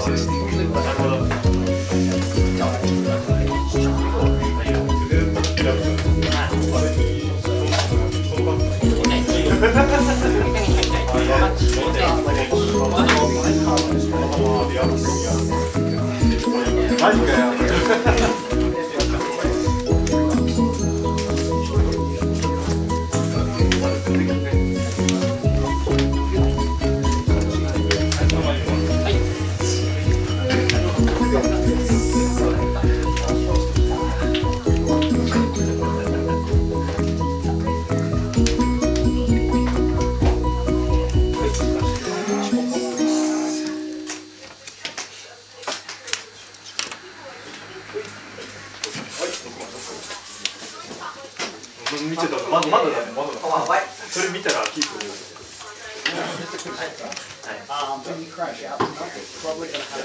マジかよ。見てたまだだね、まだだ。それ見たらキープ。 When you crash out, it's probably going to happen.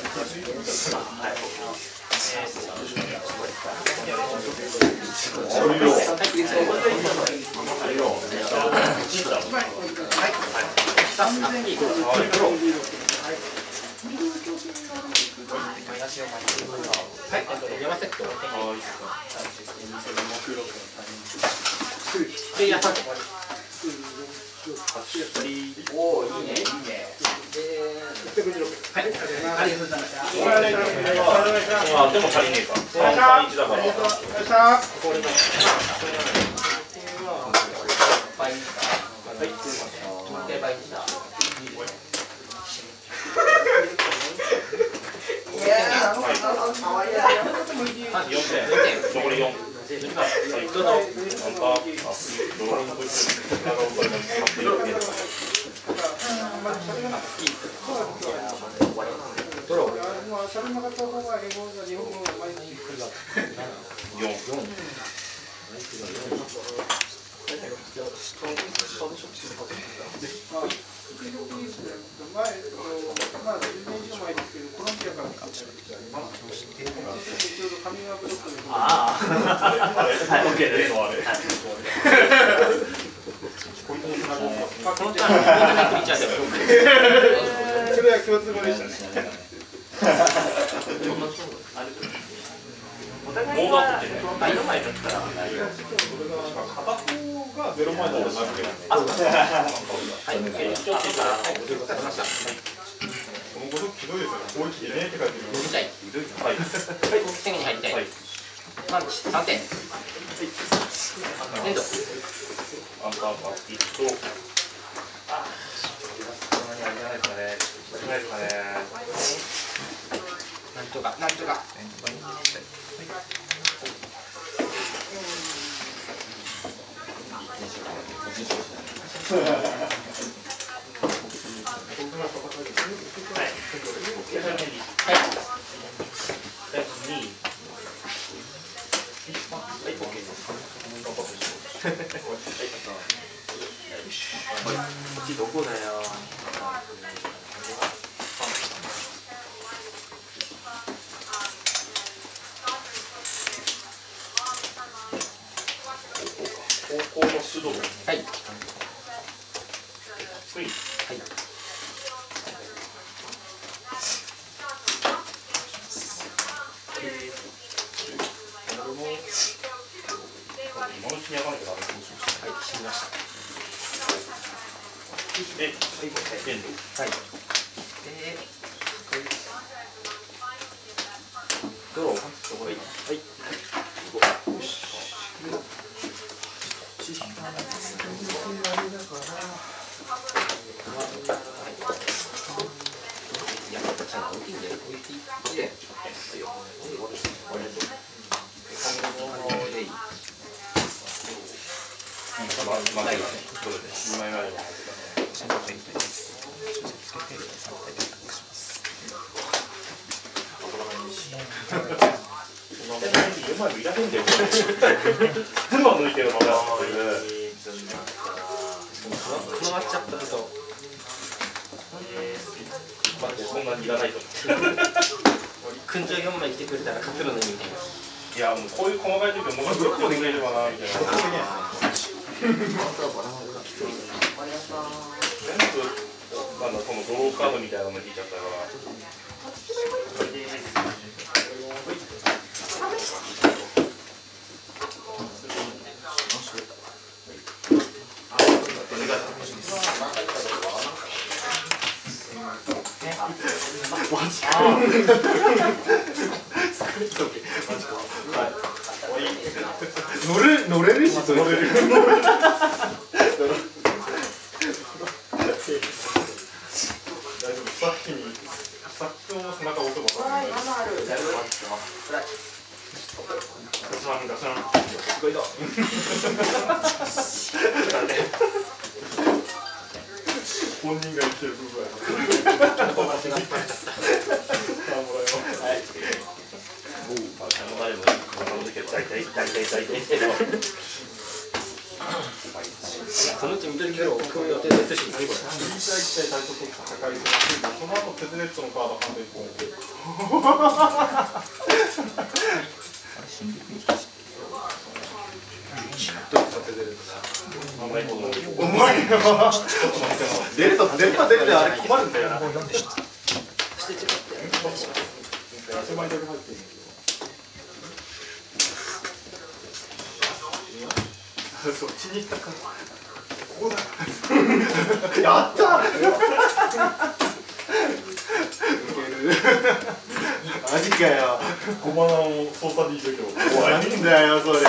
Oh,いいね。でも足りねえか。3、1だから。残り4。それは共通語でしたね。お互いがダイナマイトだったら片方が0枚だとなくてこのごとくひどいですよね。攻撃入れねえって感じで手に入りたい。パンチ3点。エンド。 アンパーパー1となんとか。どこだよ。 高校の指導。 はい。 スイン。はい。今のうちにやらなきゃダメ。はい、死にました。エンド。はい。ドロー。はい。よし。いらへんだよ。全部抜いてるのが。 このマッチアップだと。 そんなにいらないと。 訓上4枚来てくれたら勝てるのにみたいな。 いや、もうこういう細かい時はもうどこでくれればなみたいな。全部このドローカードみたいなの引いちゃったから。 マジか。乗れるし乗れる。さっきの背中押せば。本人が言ってる部分は。 そのうち緑色を組む予定ですし。 その後テズネットのカードハンド1本。お前出るとあれ困るんだよな。そっちに行ったか。ここだ。やった。マジかよ。5万を操作でいい状況。なんだよそれ。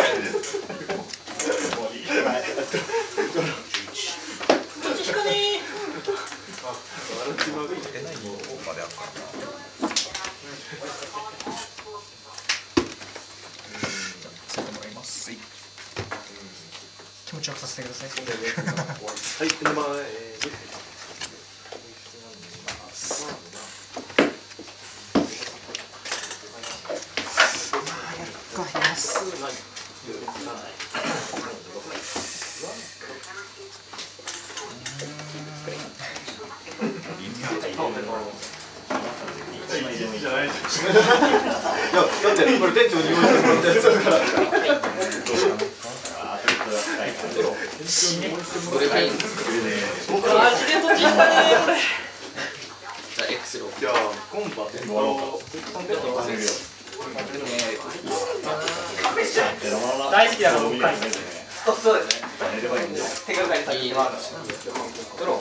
気持ちよくさせてください。 はい、名前。だってこれ店長に用意してもらったやつだから。 どれがいいんですか。じゃあ X ロー。 じゃあコンバテント。 大好きだから僕回。 そうですね。手がかり先に回る。ドロー。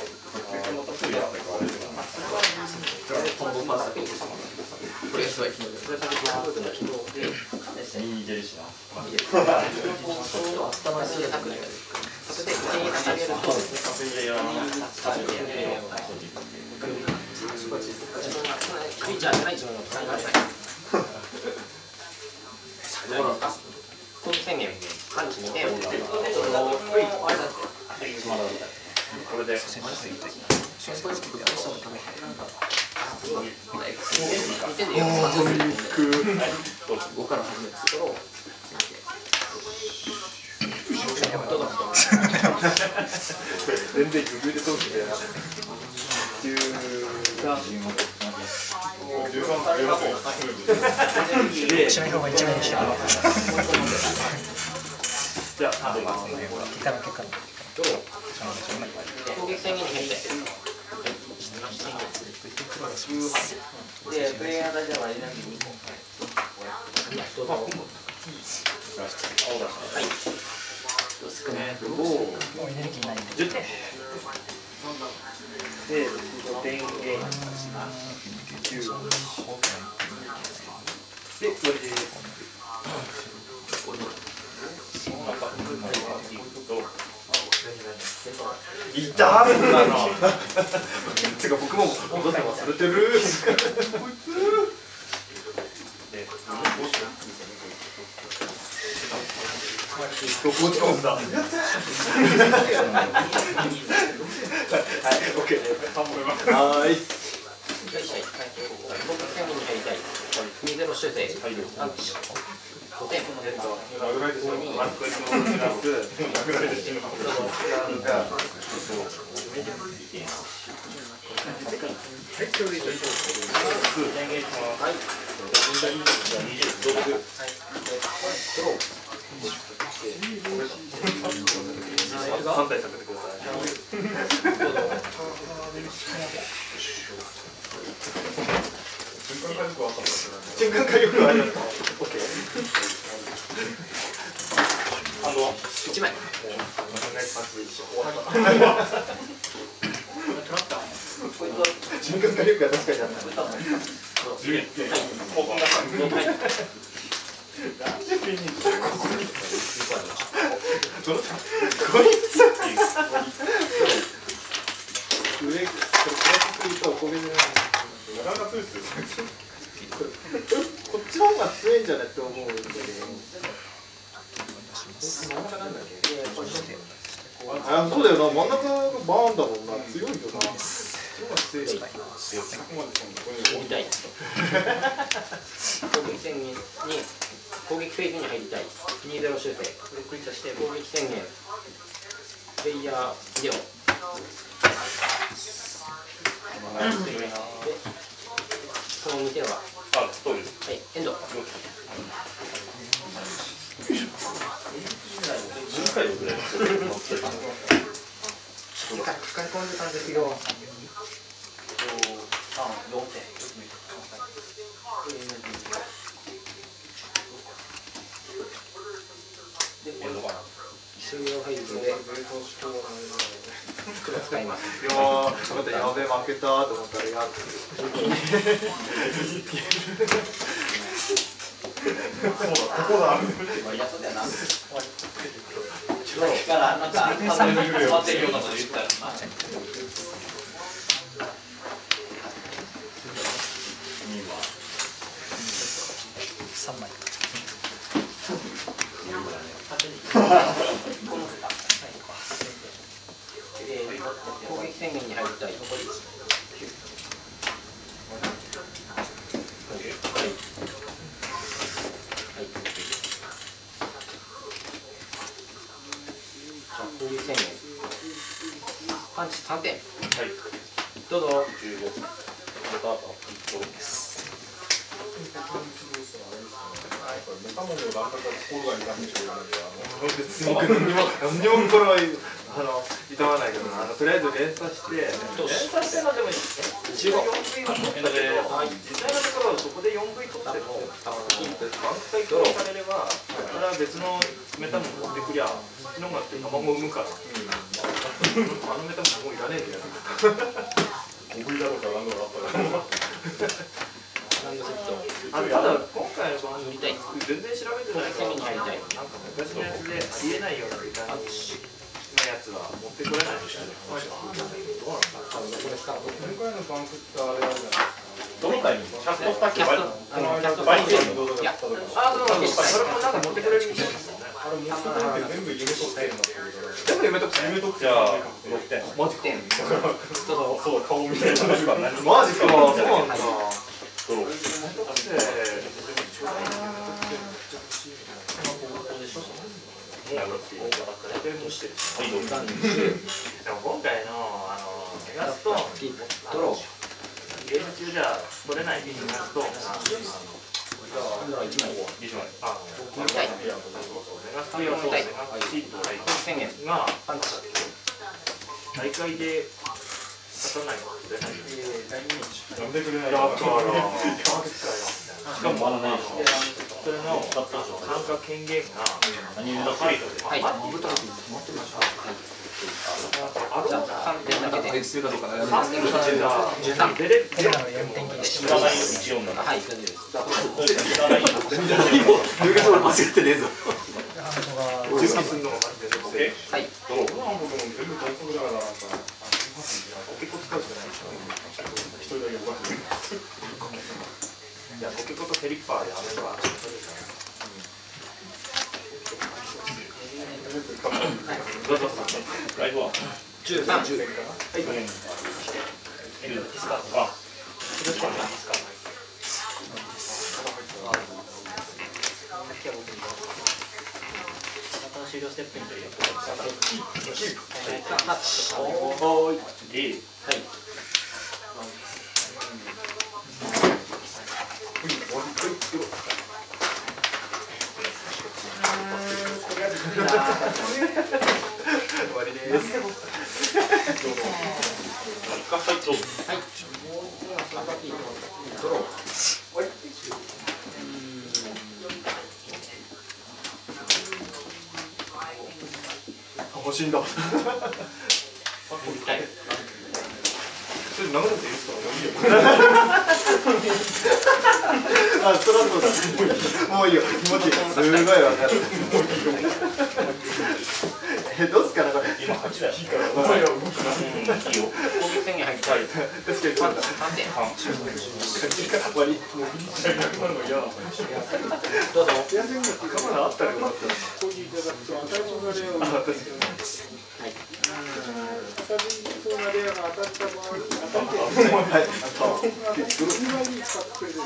これすごい。 いい出るしな。 頭すげえ高くない。それで上に上げると。クリーチャーじゃない自分の使います。この宣言パンチ2点をこれで2点で4つ5から始めるところを全然余裕で通してやな。 しない方が一番いいし。 じゃあ、 結果の。 攻撃宣言に変でプレイヤーだけはエネルギー2個。はい。少ない。 もうエネルギーないんで。 10点。で、電源9。で、これです。いたーんなの。てか僕もお父さん忘れてる。こいつ。どこ落ち込んだ。はい、オッケー。はい。 僕宣言に入りたい。2-0修正。アンチ。5点。 反対させてください。瞬間火力はありますか。オッケー。 1枚。 瞬瞬間火力が確かにあった。 すげえこんな感じなんで急にここにこいつ上これするとおこげじゃない。 なかなか強いっすよこっちの方が強いんじゃないって思うんだけど。あ、そうだよな、真ん中のバーンだもんな、強いよな。強い。 痛い攻撃宣言に攻撃フェーズに入りたい2-0修正クリックして攻撃宣言プレイヤービデオこの2点はそうですはいエンド 10回ぐらい抱え込んでたんですよ。 終了フェーズで使います。 いやー、待って、やべえ、負けたと思ったら、やっここだ。 イラストだよな。からなんか変わってるようなこと言ったら。 3枚攻撃宣言に入りたい。残り攻撃宣言。パンチ3点。どうぞ。 メタモンの段階から心が痛みしょうがないんで何にもこれは痛まないけどな。とりあえず連鎖してのでも一応 4V は取ったけど、実際のところそこで 4V 取ってもいいって挽回されれば、それは別のメタモン持ってくりゃ、そっちの方がって卵産むから。あのメタモンもういらねえんだよ。 5だろうか何だろうかランドセット。 ただ今回のその全然調べてないから、なんか昔のやつでありえないようなデザインのやつは持ってこれないでしょ。 今回のバンクってあれあるじゃないですか。どのタイミング？キャストスタッフバリケードとかそれもなんか持ってくれるみたいですよね。 あれ持ってくれて全部夢とスタイルになってるから。 全部夢と夢とじゃあ6点。 マジか。 そう顔みたいなのが何も。 マジか。そうなんだ。 ドロー。 でも今回のメガストーンドロー。 ゲーム中じゃ取れないメガストーンが 1枚。 メガストーンメガシート宣言。 がパンチ。 大会で勝たないと取れない。 なんでくれないだからしかもそれの参加権限がはい。じゃあ3点だけで。 3点が 13。 出れるエラーの4点切り知らないよ147。 はい、大丈夫です。 知らないよ。 間違ってねえぞ。 ハンドが準備するのがマジではい。 ドロー。この僕も全部対策だからなんか。 結構使うしかないでしょ。 一人だけおかしい。 いや、ポケコとフェリッパーであればライフは 13。 あ、 終了ステップにといういい。 はい。 終わりです。 はい。ドロー。 欲しいんだ。 はい。 それ長田さんいいですか？ あ、そらそうだ。もういいよ、気持ちいい。すごいわかる。どうすかなこれ。 今8だよ。いいから。 お前は動くな。 いいよ。 攻撃宣言入ったり。 確かにそうだ。 3点。 終わり。もう逆なのが嫌だ。 どうぞ。 頭があったらよかった。ここにいただくと、最初がレアを。あ、確かに。 はい。 当たりそうなレアが当たった場合、当たって。はい。あと。2倍に使ってくれる。